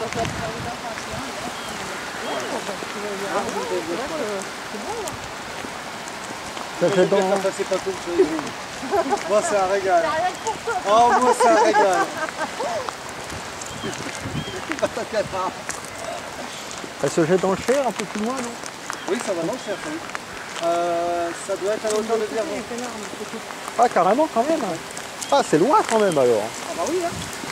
Ça fait bon. Moi, c'est un régal. Oh, moi, c'est un régal. Elle se jette dans le Cher, un peu plus loin, non? Oui, ça va dans le Cher, ça, oui. Ça doit être à la hauteur de Vierzon. Ah, carrément, quand même. Ah, c'est loin quand même alors. Ah bah oui, hein.